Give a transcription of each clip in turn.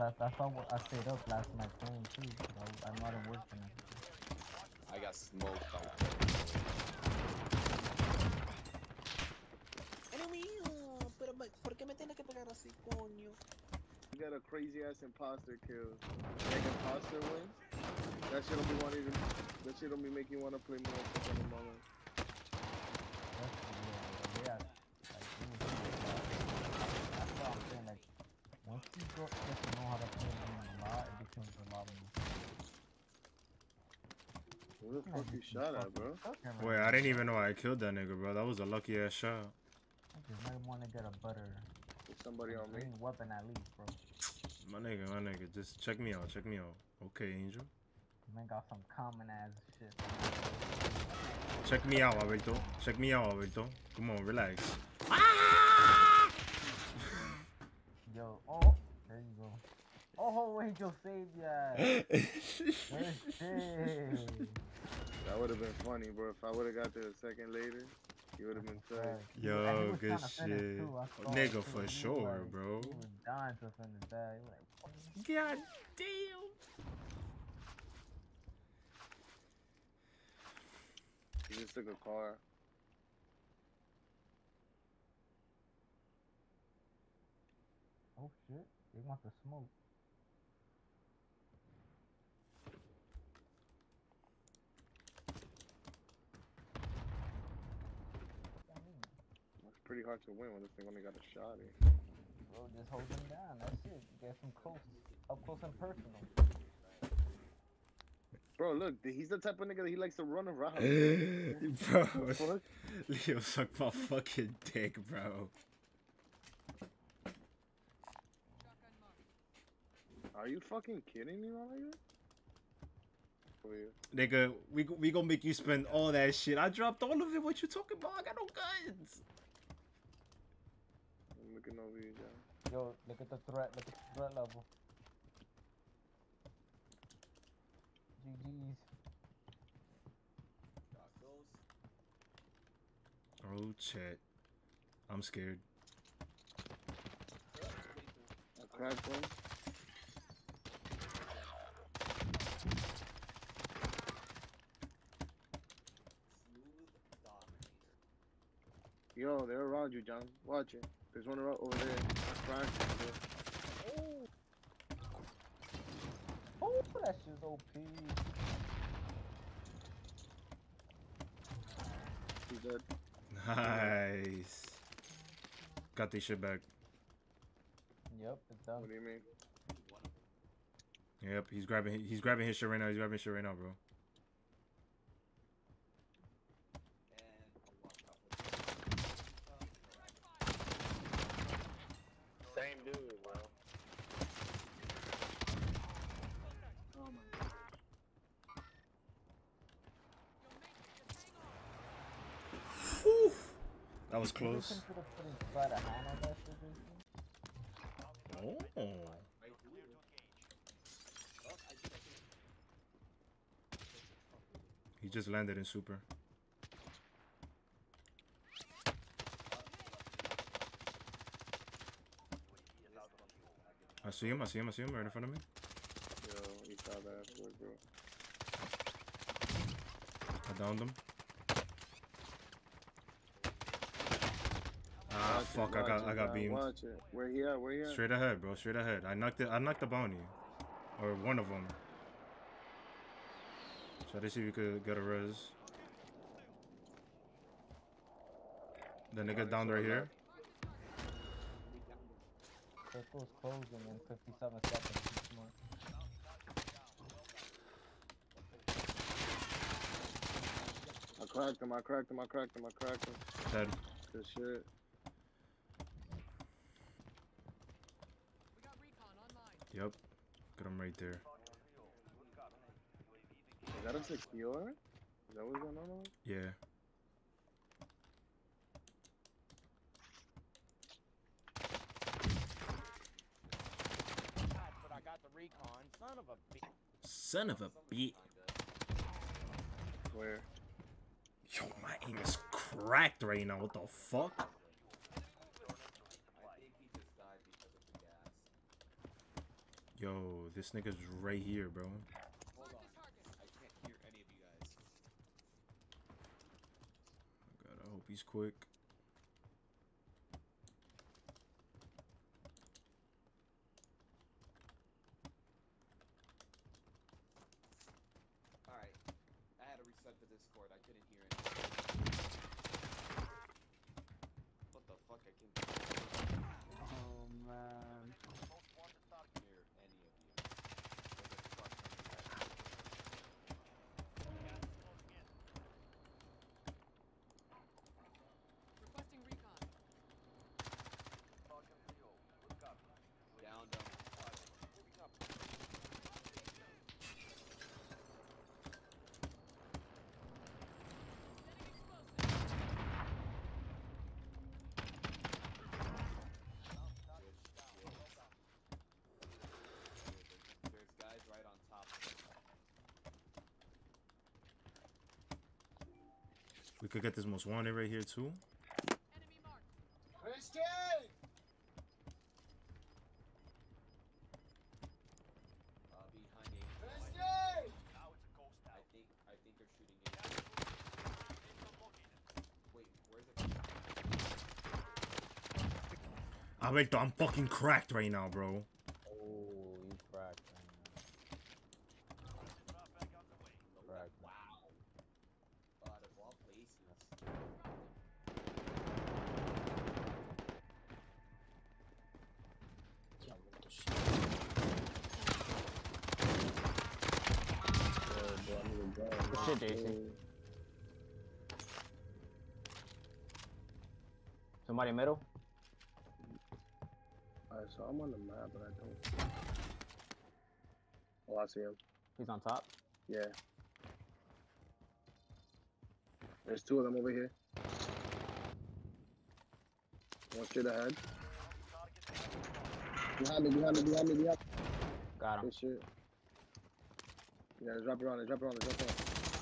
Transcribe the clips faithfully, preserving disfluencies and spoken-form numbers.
That's that's why I stayed up last night playing too. I, I'm not in work tonight. I got smoked by Enemigo, pero me, ¿por qué me tienes que pegar así, coño? You got a crazy ass imposter kill. Like imposter wins. That shit'll be wanting to. That shit'll be making you wanna play more fucking Among Us. Yeah, yeah, that's what I'm saying. Like, once you go, get to know how to play the game a lot, it becomes a lot more. Where the fuck you shot at, bro? Wait, I didn't even know I killed that nigga, bro. That was a lucky ass shot. I just might want to get a better. There's somebody on me. Weapon at least, bro. My nigga, my nigga, just check me out, check me out. Okay, Angel. Man got some common ass shit. Check me out, Alberto. Check me out, Alberto. Come on, relax. Yo, oh, there you go. Oh, Angel saved ya. That would have been funny, bro. If I would have got there a second later, you would have been sad. Yo, good shit. Nigga, for sure, like, bro. He was dying to finish that. He was like, God damn. He just took a car. oh shit, they want the smoke. It's pretty hard to win when this thing only got a shot in. Bro, just hold him down. That's it. Get some close, up close and personal. Bro, look, he's the type of nigga that he likes to run around. Bro, Leo suck my fucking dick, bro. Are you fucking kidding me, my nigga? Nigga, we we gonna make you spend all that shit. I dropped all of it. What you talking about? I got no guns. I'm looking over you, John. Yo, look at the threat. Look at the threat level. G G's. Oh shit. I'm scared. I cracked one. Yo, they're around you, John. Watch it. There's one around over there. Cracked him, Oh. Oh, that shit's O P. He's dead. Nice. Got this shit back. Yep, it's done. What do you mean? Yep, he's grabbing he's grabbing his shit right now. He's grabbing his shit right now, bro. Same dude, bro. Oh my. Whew. That was close. Oh. He just landed in super. I see him, I see him, I see him right in front of me. Yo, he saw that, bro. I downed him. Ah, fuck, I got, I got beamed. Watch it. Where he at? Where he at? Straight ahead, bro, straight ahead. I knocked it, I knocked the bounty. Or one of them. Try to see if you could get a res. The nigga down right here. Circle's closing in fifty-seven seconds. I cracked him, I cracked him, I cracked him, I cracked him. Dead. Good shit. Yep. Got him right there. Is that a secure? Is that what's going on? Yeah. But I got the recon. Son of a bitch. Son of a bitch. Where? Yo, my aim is cracked right now. What the fuck? Yo, this nigga's right here, bro. Hold on. I can't hear any of you guys. God, I hope he's quick. Alright. I had to reset the Discord. I couldn't hear anything. What the fuck? I can't Oh man. hear any of you. There's a truck coming right. Requesting recon. Down, down. There's guys right on top. We could get this most wanted right here too. Enemy marked. Christian! Uh, behind a. Christian! I think I think they're shooting it. Wait, where's it? Alberto, I'm fucking cracked right now, bro. Oh, you cracked. Cracked. Wow. Out of all places. Good shit, J C. Somebody middle? Alright, so I'm on the map, but I don't. Oh, I see him. He's on top. Yeah. There's two of them over here. One straight ahead. Behind me, behind me, behind me, behind me. Got him. Good shit. Yeah, drop it on it, drop it on it, drop it on it.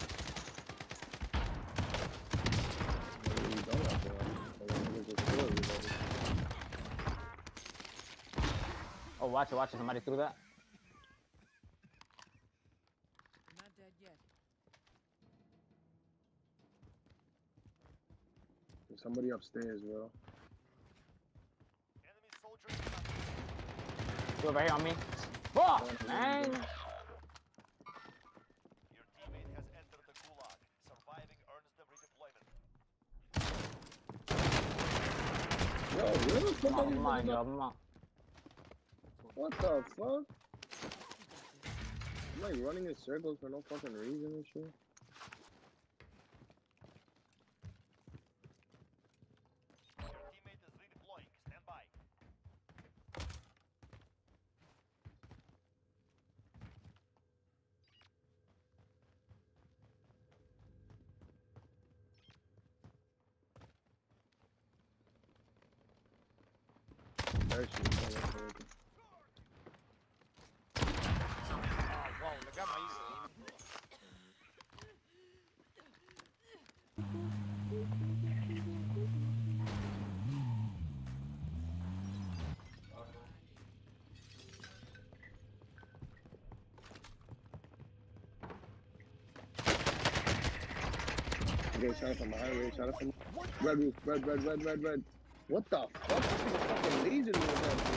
Maybe we don't have to run. Maybe we just kill everybody. Oh, watch it, watch it. Somebody threw that. Not dead yet. There's somebody upstairs, bro. Two over here on me. Fuck, man. Your teammate has entered the gulag. Surviving earns them redeployment. Yo, really? Oh Somebody my running up- god, man. What the fuck? I'm like running in circles for no fucking reason and shit. Your teammate is redeploying. Stand by. There she is. Oh, whoa, they got my aim. Okay, shot it from behind me, shot it from red roof, red, red, red, red, red. What the fuck? Fucking laser me with that.